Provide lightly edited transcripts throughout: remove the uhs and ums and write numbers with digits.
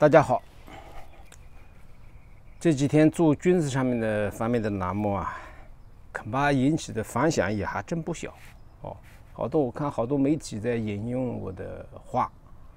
大家好，这几天做军事上面的方面的栏目啊，恐怕引起的反响也还真不小哦。我看好多媒体在引用我的话，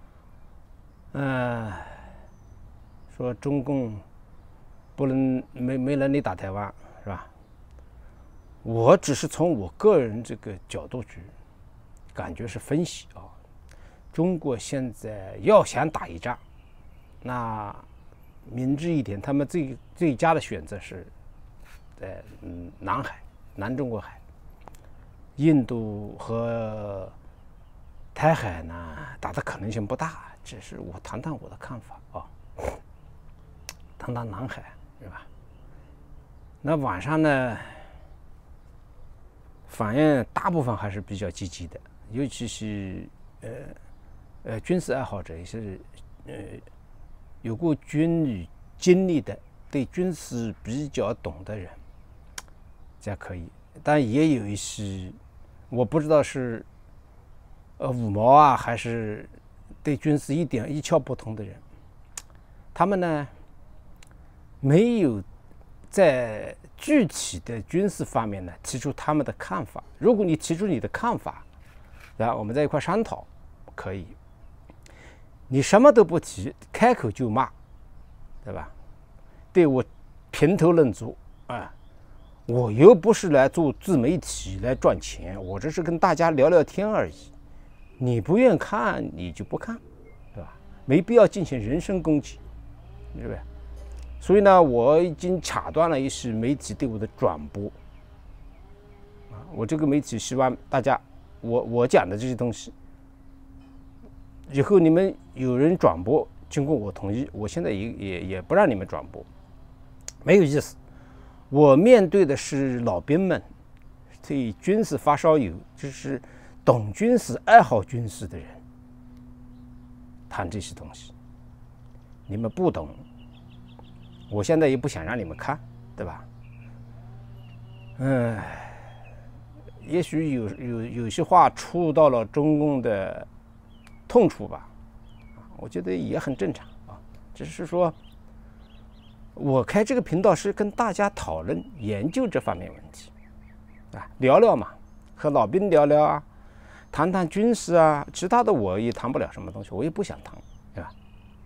说中共没能力打台湾，是吧？我只是从我个人这个角度去感觉是分析啊，中国现在要想打一仗，那明智一点，他们最佳的选择是在南海、南中国海、印度和台海呢打的可能性不大，这是我谈谈我的看法啊。谈谈南海是吧？那晚上呢，反应大部分还是比较积极的，尤其是军事爱好者，也是有过军旅经历的，对军事比较懂的人，这可以。但也有一些我不知道是五毛啊，还是对军事一窍不通的人，他们呢没有在具体的军事方面呢提出他们的看法。如果你提出你的看法，然后我们在一块商讨可以。你什么都不提，开口就骂，对吧？对我评头论足啊！我又不是来做自媒体来赚钱，我这是跟大家聊聊天而已。你不愿看，你就不看，对吧？没必要进行人身攻击，对不对？所以呢，我已经卡断了一些媒体对我的转播。我这个媒体希望大家，我讲的这些东西，以后你们有人转播，经过我同意，我现在也不让你们转播，没有意思。我面对的是老兵们，对军事发烧友，就是懂军事、爱好军事的人，谈这些东西。你们不懂，我现在也不想让你们看，对吧？也许有些话触到了中共的痛处吧，我觉得也很正常啊。只是说，我开这个频道是跟大家讨论研究这方面问题，啊，聊聊嘛，和老兵聊聊啊，谈谈军事啊，其他的我也谈不了什么东西，我也不想谈，对吧？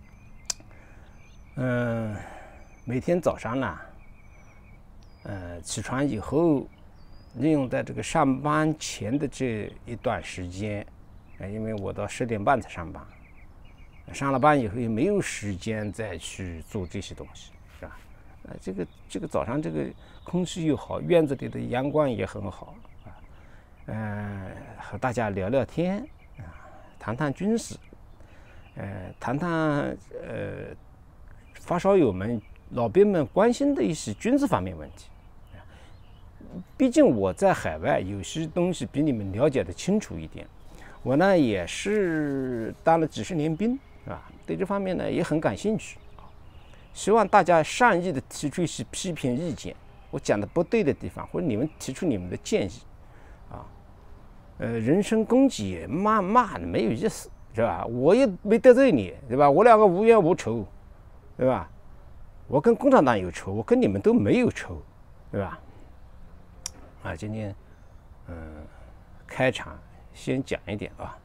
每天早上呢，起床以后，利用在这个上班前的这一段时间，因为我到10点半才上班，上了班以后也没有时间再去做这些东西，是吧？这个早上这个空气又好，院子里的阳光也很好啊，和大家聊聊天啊，谈谈军事，谈谈发烧友们、老兵们关心的一些军事方面问题。毕竟我在海外，有些东西比你们了解的清楚一点。我呢也是当了几10年兵，啊，对这方面呢也很感兴趣。希望大家善意的提出一些批评意见，我讲的不对的地方，或者你们提出你们的建议，啊，人身攻击骂没有意思，是吧？我也没得罪你，对吧？我两个无冤无仇，对吧？我跟共产党有仇，我跟你们都没有仇，对吧？啊，今天开场先讲一点啊，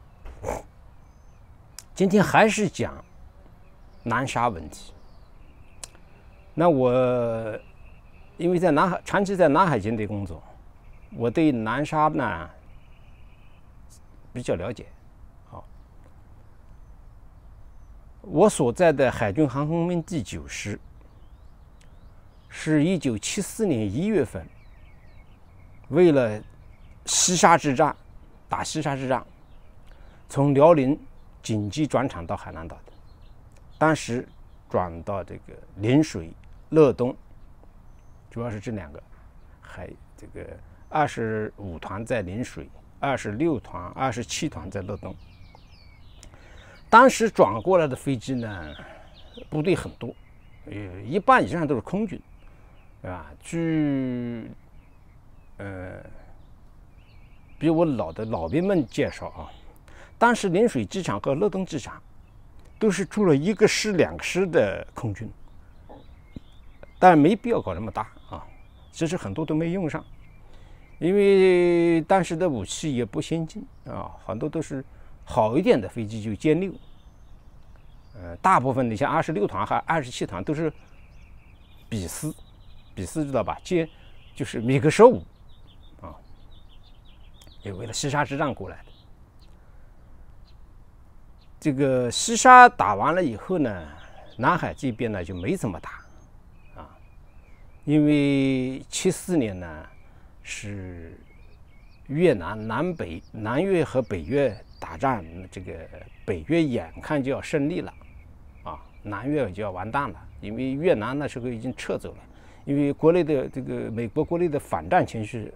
今天还是讲南沙问题。那我因为在长期在南海舰队工作，我对南沙呢比较了解。好，我所在的海军航空兵第9师是1974年1月份为了西沙之战，打西沙之战，从辽宁紧急转场到海南岛的，当时转到这个陵水、乐东，主要是这2个，还这个25团在陵水，26团、27团在乐东。当时转过来的飞机呢，部队很多，一半以上都是空军，对吧？据比我老兵们介绍啊，当时陵水机场和乐东机场都是驻了1个师、2个师的空军，但没必要搞那么大啊。其实很多都没用上，因为当时的武器也不先进啊，很多都是好一点的飞机就歼6，大部分你像26团和27团都是比斯知道吧？就是米格15啊，也为了西沙之战过来的。这个西沙打完了以后呢，南海这边呢就没怎么打啊，因为74年呢是越南南越和北越打仗，这个北越眼看就要胜利了啊，南越就要完蛋了，因为越南那时候已经撤走了，因为国内的这个美国国内的反战情绪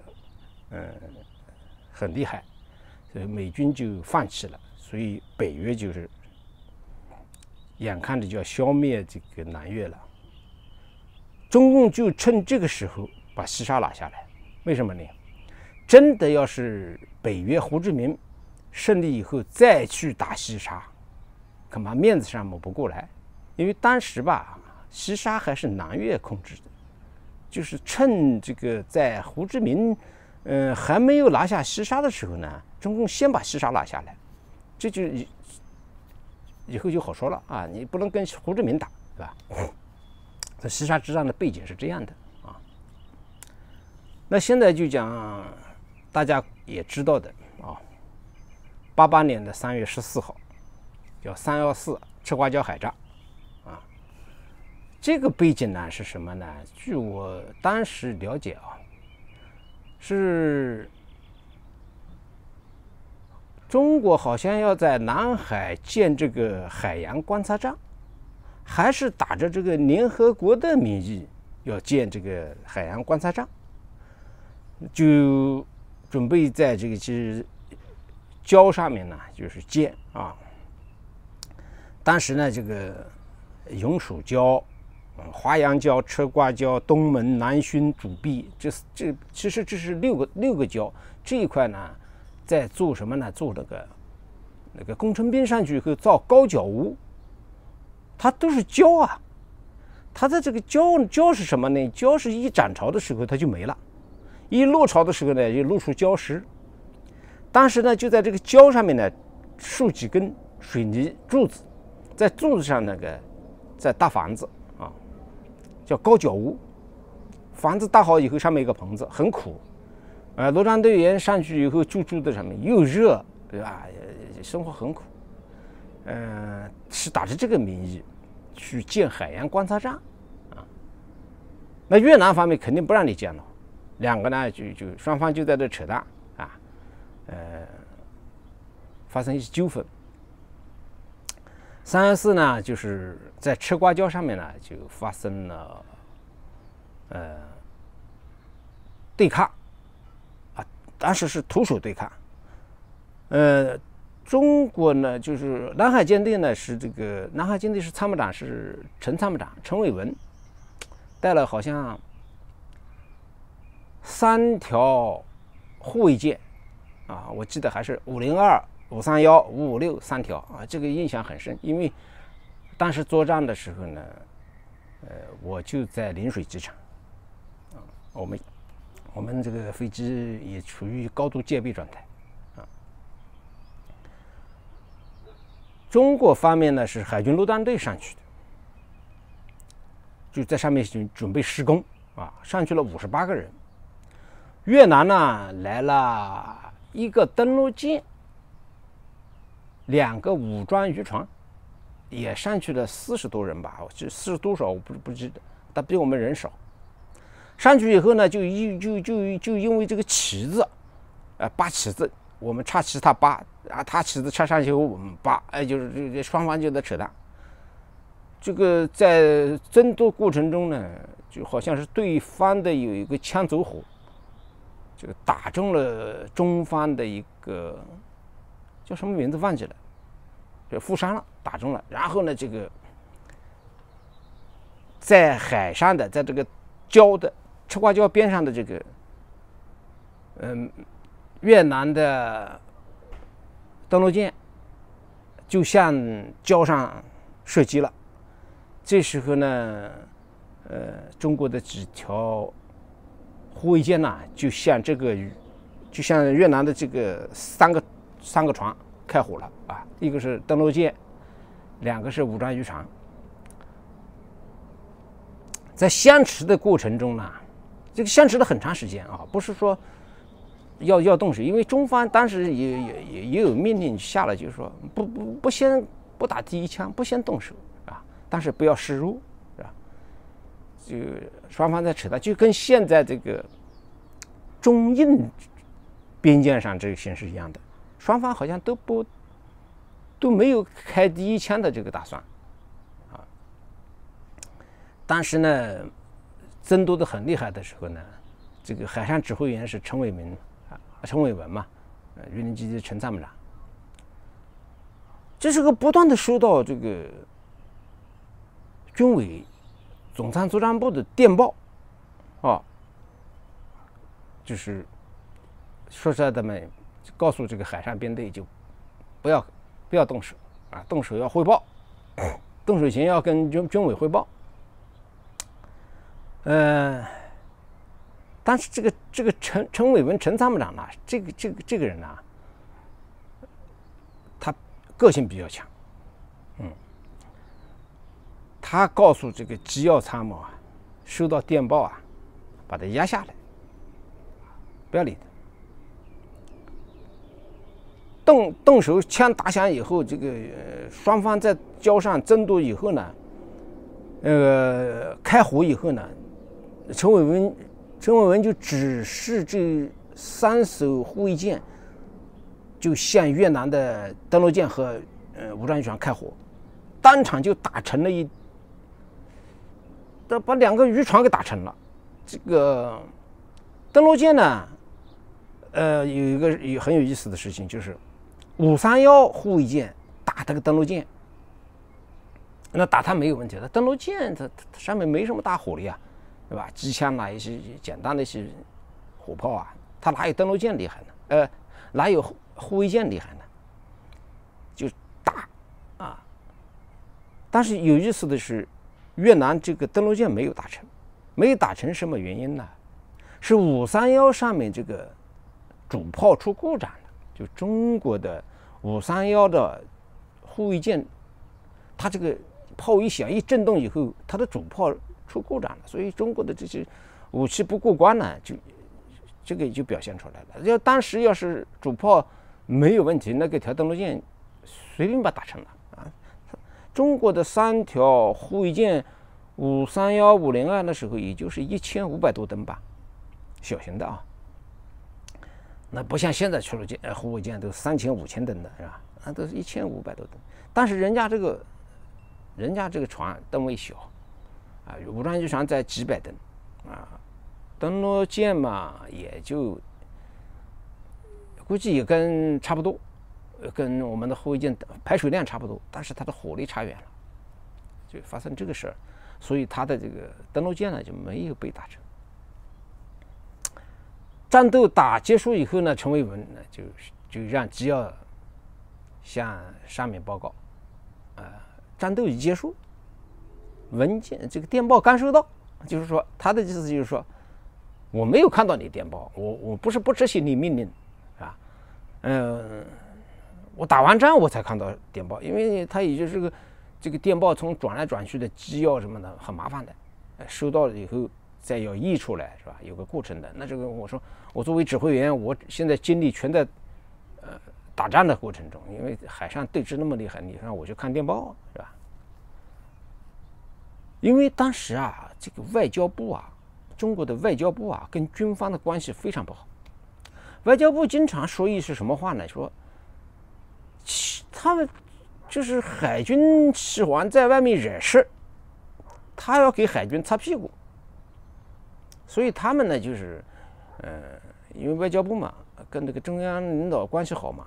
很厉害，所以美军就放弃了。所以北越就是眼看着就要消灭这个南越了，中共就趁这个时候把西沙拿下来。为什么呢？真的要是北越胡志明胜利以后再去打西沙，恐怕面子上抹不过来，因为当时吧，西沙还是南越控制的，就是趁这个在胡志明还没有拿下西沙的时候呢，中共先把西沙拿下来。这就以后就好说了啊！你不能跟胡志明打，对吧？这西沙之战的背景是这样的啊。那现在就讲大家也知道的啊，88年的3月14号，叫314赤瓜礁海战啊。这个背景呢是什么呢？据我当时了解啊，是中国好像要在南海建这个海洋观察站，还是打着这个联合国的名义要建这个海洋观察站，就准备在这个礁上面呢，就是建啊。当时呢，这个永暑礁、华阳礁、赤瓜礁、东门、南薰、主壁，其实这是六个礁，这一块呢。在做什么呢？做那个工程兵上去以后造高脚屋，它都是礁啊。它的这个礁是什么呢？礁是一涨潮的时候它就没了，一落潮的时候呢就露出礁石。当时呢就在这个礁上面呢竖几根水泥柱子，在柱子上在搭房子啊，叫高脚屋。房子搭好以后，上面一个棚子，很苦。陆战队员上去以后住在上面，又热，对吧？生活很苦。是打着这个名义去建海洋观察站啊。那越南方面肯定不让你建了，两个呢就双方就在这扯淡啊，发生一些纠纷。314呢，就是在赤瓜礁上面呢就发生了对抗。当时是徒手对抗，中国呢就是南海舰队呢是南海舰队是参谋长是陈参谋长陈伟文，带了好像3条护卫舰啊，我记得还是502、531、556 3条啊，这个印象很深，因为当时作战的时候呢，我就在临水机场啊，我们这个飞机也处于高度戒备状态啊。中国方面呢是海军陆战队上去的，就在上面准备施工啊，上去了58个人。越南呢来了1个登陆舰，2个武装渔船，也上去了40多人吧，就40多少我不记得，但比我们人少。上去以后呢，就因为这个旗子，拔旗子，我们插旗他拔啊，他旗子插上去后我们拔，就是双方就在扯淡。这个在争夺过程中呢，就好像是对方的有一个枪走火，就打中了中方的一个叫什么名字忘记了，就负伤了，打中了。然后呢，这个在海上的，在这个礁的赤瓜礁边上的这个，越南的登陆舰就向礁上射击了。这时候呢，中国的几条护卫舰呢，就向越南的这个三个船开火了啊，一个是登陆舰，2个是武装渔船。在相持的过程中呢，这个相持了很长时间啊，不是说要动手，因为中方当时也有命令下了，就是说不打第一枪，不先动手啊，但是不要示弱，是吧？就双方在扯淡，就跟现在这个中印边界上这个形势一样的，双方好像都没有开第一枪的这个打算啊。当时呢，争夺的很厉害的时候呢，这个海上指挥员是陈伟文嘛，榆林基地陈参谋长。这是个不断的收到这个军委总参作战部的电报，就是说实在的嘛，告诉这个海上编队就不要动手啊，动手要汇报，动手前要跟军委汇报。但是这个陈伟文陈参谋长呢，这个人呢，他个性比较强，他告诉这个机要参谋啊，收到电报啊，把他压下来，不要理他。动手枪打响以后，这个双方在礁上争夺以后呢，开火以后呢，陈伟文就指示这3艘护卫舰就向越南的登陆舰和武装渔船开火，当场就打沉了把2个渔船给打沉了。这个登陆舰呢，有一个很有意思的事情，就是531护卫舰打这个登陆舰，那打它没有问题，它登陆舰它上面没什么大火力啊，对吧？机枪啊，一些简单的一些火炮啊，它哪有登陆舰厉害呢？哪有护卫舰厉害呢？就打啊！但是有意思的是，越南这个登陆舰没有打成，什么原因呢？是531上面这个主炮出故障了，就中国的531的护卫舰，它这个炮一响一震动以后，它的主炮出故障了，所以中国的这些武器不过关呢，这个就表现出来了。当时要是主炮没有问题，那个条登陆舰随便把它打沉了啊！中国的3条护卫舰531、502的时候，也就是1500多吨吧，小型的啊。那不像现在护卫舰都3000、5000吨的是吧？那都是1500多吨。但是人家这个船吨位小啊，武装渔船在几百吨啊，登陆舰嘛也就估计也跟差不多，跟我们的护卫舰排水量差不多，但是它的火力差远了，就发生这个事儿，所以它的这个登陆舰呢就没有被打成。战斗打结束以后呢，陈伟文呢就让机要向上面报告，战斗已结束，文件这个电报刚收到，就是说他的意思就是说，我没有看到你电报，我不是不执行你命令，啊，我打完仗我才看到电报，因为他也就是这个电报从转来转去的机要什么的很麻烦的，收到了以后再要译出来是吧？有个过程的。那这个我说我作为指挥员，我现在精力全在打仗的过程中，因为海上对峙那么厉害，你让我去看电报是吧？因为当时啊，这个外交部啊，中国的外交部啊，跟军方的关系非常不好。外交部经常说一是什么话呢？说他们就是海军喜欢在外面惹事，他要给海军擦屁股，所以他们呢就是因为外交部嘛，跟这个中央领导关系好嘛，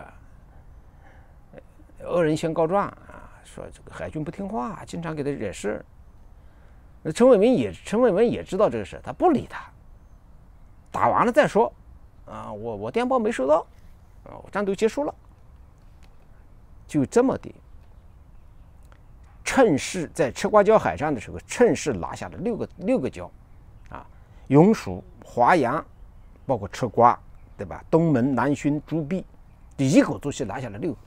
恶人先告状啊，说这个海军不听话，经常给他惹事。陈伟文也知道这个事，他不理他，打完了再说，啊，我电报没收到，啊，战斗结束了。 就这么的趁势在赤瓜礁海战的时候，趁势拿下了六个礁，永暑、华阳，包括赤瓜，对吧？东门、南浔、朱壁，一鼓作气拿下了6个，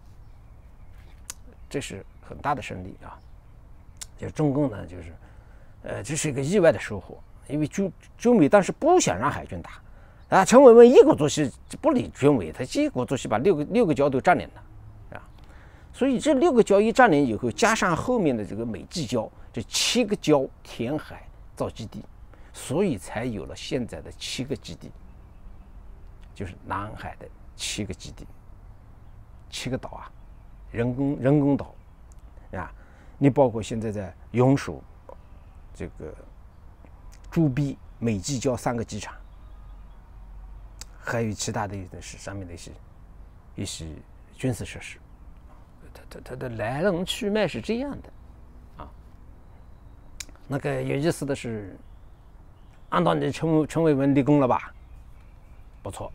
这是很大的胜利啊！就是中共呢，就是这是一个意外的收获，因为军委当时不想让海军打，陈文文一鼓作气不理军委，他一鼓作气把六个礁都占领了，所以这6个礁一占领以后，加上后面的这个美济礁，这7个礁填海造基地，所以才有了现在的7个基地，就是南海的7个基地，7个岛人工岛你包括现在在永暑、这个朱壁、美济礁3个机场，还有其他的上面的一些军事设施，它的来龙去脉是这样的那个有意思的是，按道理陈伟文立功了吧？不错，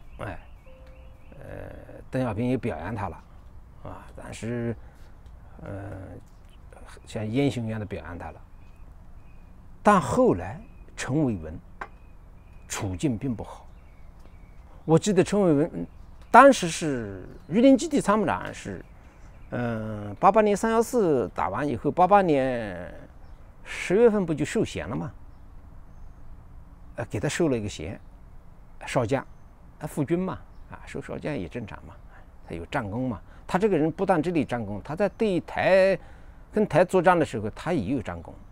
邓小平也表扬他了但是像英雄一样的表扬他了。但后来陈伟文处境并不好。我记得陈伟文当时是榆林基地参谋长，是88年314打完以后，88年10月份不就授衔了吗？给他授了一个衔，少将，副军嘛，授少将也正常嘛，他有战功嘛。他这个人不但这里战功，他在对台跟台作战的时候，他也有战功。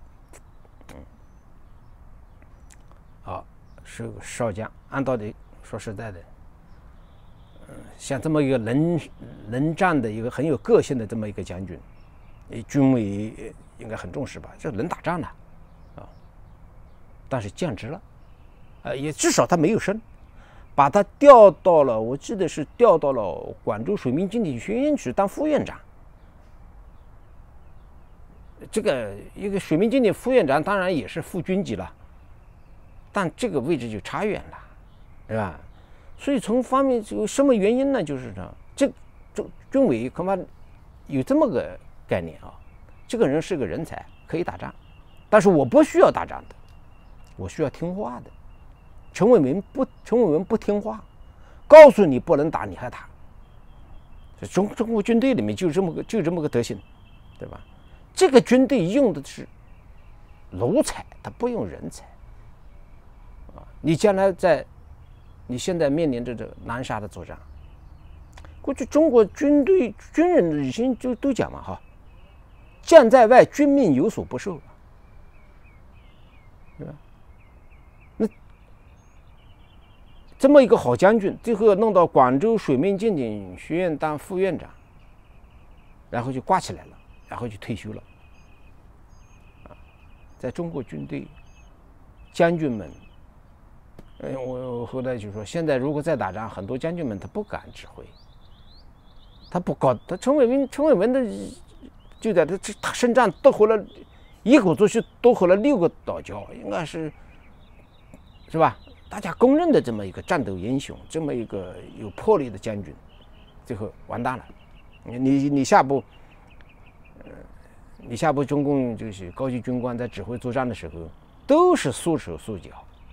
是个少将，按道理说实在的，像这么一个能战的一个很有个性的这么一个将军，军委应该很重视吧？这能打仗了但是降职了，也至少他没有升，把他调到了，我记得是调到了广州水民经济学院去当副院长。这个一个水民经济副院长当然也是副军级了，但这个位置就差远了，对吧？所以从方面就什么原因呢？就是这军委恐怕有这么个概念这个人是个人才，可以打仗，但是我不需要打仗的，我需要听话的。陈伟文不听话，告诉你不能打，你还打。中国军队里面就这么个德行，对吧？这个军队用的是奴才，他不用人才你将来你现在面临着这个南沙的作战，过去中国军人以前就都讲嘛将在外，军命有所不受，对吧？那这么一个好将军，最后弄到广州水面舰艇学院当副院长，然后就挂起来了，然后就退休了。在中国军队，将军们，我后来就说，现在如果再打仗，很多将军们他不敢指挥，他不搞，他陈伟文的就在他胜仗夺回了，一鼓作气夺回了6个岛礁，应该是吧？大家公认的这么一个战斗英雄，这么一个有魄力的将军，最后完蛋了。你下部中共就是高级军官在指挥作战的时候，都是束手束脚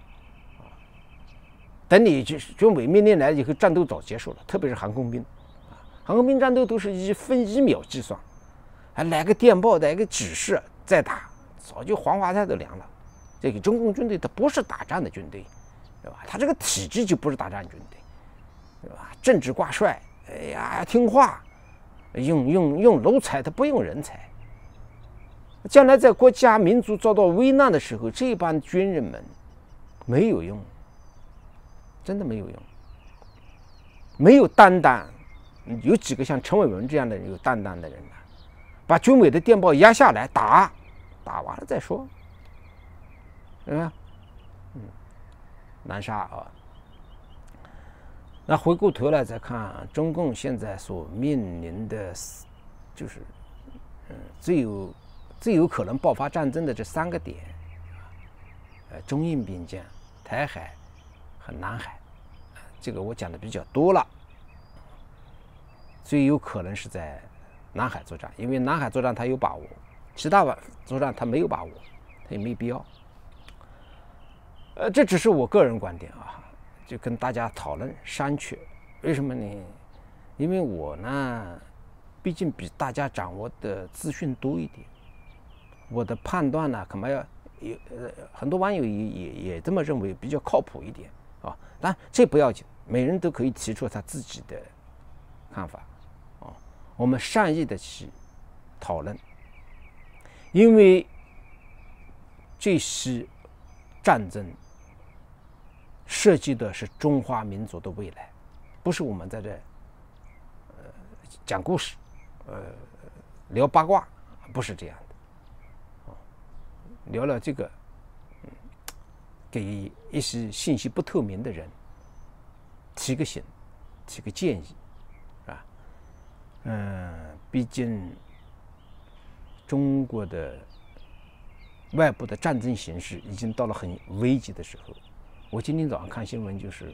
等你军委命令来以后，战斗早结束了，特别是航空兵航空兵战斗都是以分1秒计算，还来个电报，来个指示再打，早就黄花菜都凉了。这个中共军队它不是打仗的军队，对吧？它这个体制就不是打仗军队，对吧？政治挂帅，听话，用奴才，他不用人才。将来在国家民族遭到危难的时候，这帮军人们没有用，真的没有用，没有担当。有几个像陈伟文这样的有担当的人把军委的电报压下来，打完了再说，对吧？南沙那回过头来再看中共现在所面临的，就是最有可能爆发战争的这3个点，中印边疆、台海和南海，这个我讲的比较多了。 最有可能是在南海作战，因为南海作战他有把握，其他作战他没有把握，他也没必要。这只是我个人观点啊，就跟大家讨论商榷。为什么呢？因为我呢，毕竟比大家掌握的资讯多一点，我的判断呢，恐怕要很多网友也这么认为，比较靠谱一点啊。但这不要紧，每人都可以提出他自己的看法啊。我们善意的去讨论，因为这是战争涉及的是中华民族的未来，不是我们在这讲故事，聊八卦，不是这样的。聊聊这个，给一些信息不透明的人提个醒，提个建议，啊，毕竟中国的外部的战争形势已经到了很危急的时候。我今天早上看新闻，就是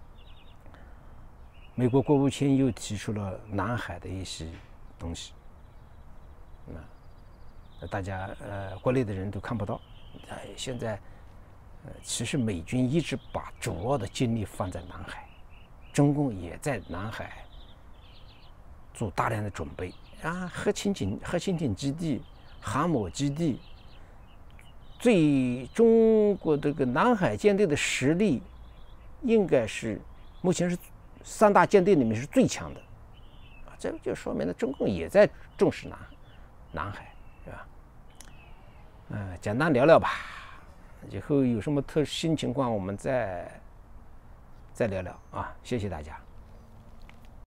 美国国务卿又提出了南海的一些东西，大家国内的人都看不到。现在其实美军一直把主要的精力放在南海，中共也在南海做大量的准备啊，核潜艇基地、航母基地。中国这个南海舰队的实力，应该是目前是3大舰队里面是最强的，啊，这就说明了中共也在重视南海，是吧？简单聊聊吧，以后有什么新情况我们再聊聊啊，谢谢大家。